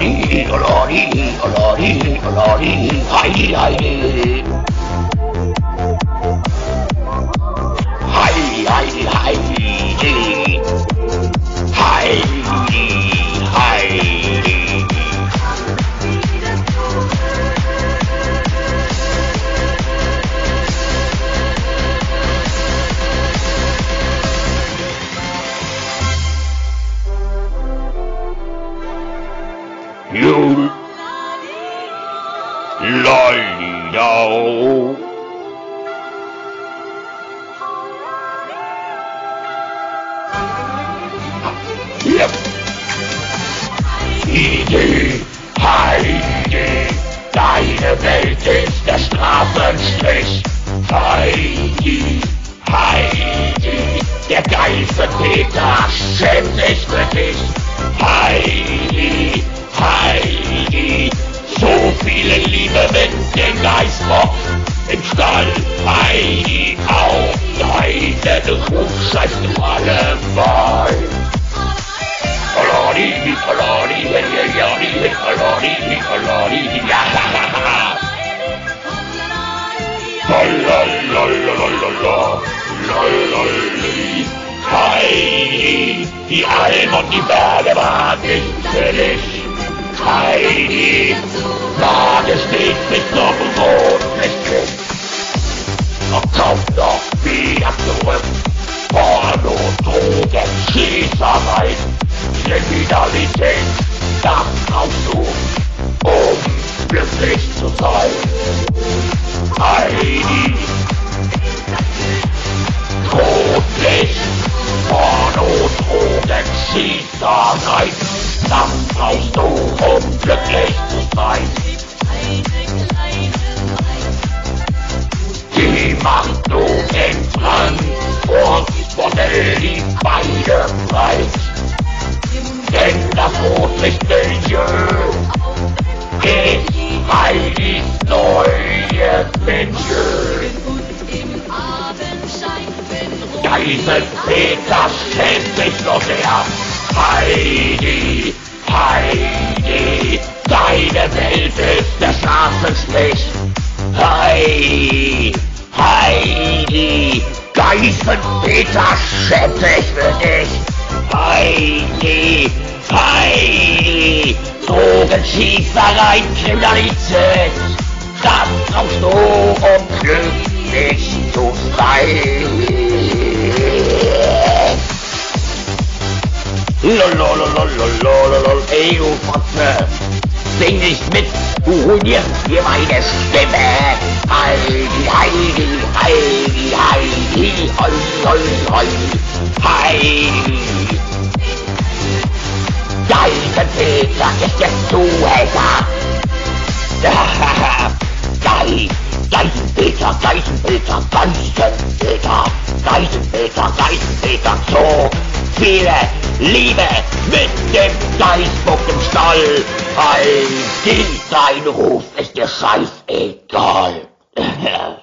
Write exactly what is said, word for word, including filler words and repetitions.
Olori, Olori, Olori, Olori, Heidi, Heidi. Heidi, Heidi, Heidi. Heidi, Heidi. You lolly-do. Yep. Heidi, Heidi, deine Welt ist der Straßenstrich. Heidi, Heidi, der Geißenpeter schämt sich für dich. Heidi, Heidi, so viele Liebe mit dem Geißbock im Stall. Heidi, auf deinen Ruf scheißt du allemal. Olori, Olori, Olori, Olori, Olori, ja, ha, ha, ha. Lalalala, lalali. Heidi, die Alm und die Berge waren nicht für dich. Heidi, Lage steht nicht noch im Boden nicht kriegt. Doch komm doch wieder zurück. Porno, Drogen, Schießerei, Kriminalität, das brauchst du, um glücklich zu sein. Heidi, Todlicht, Porno, Drogen, Schießerei, das brauchst du, um glücklich zu sein. Die macht du im Transportmodell die Beine breit. Denn das Rotlichtmilieu ist Heidis neues Milieu. Geißenpeter schämt sich so sehr. Heidi, Heidi, deine Welt ist der Straßenstrich. Heidi, Heidi, Geißenpeter schämt sich für dich. Heidi, Heidi, Drogenschießerei, Kriminalität, das brauchst du, um glücklich zu sein. Lololololololol, ey du Fotze, sing nicht mit, du ruinierst mir meine Stimme. Heidi, Heidi, Heidi, Heidi, hoi, hoi, hoi, Heidi. Geißenpeter ist der Zuhälter. Geil, Geißenpeter, Geißenpeter, Geißenpeter, Geißenpeter, Geißenpeter, so viele Liebe mit dem Geißbock im Stall. Heidi, dein Ruf ist dir scheißegal.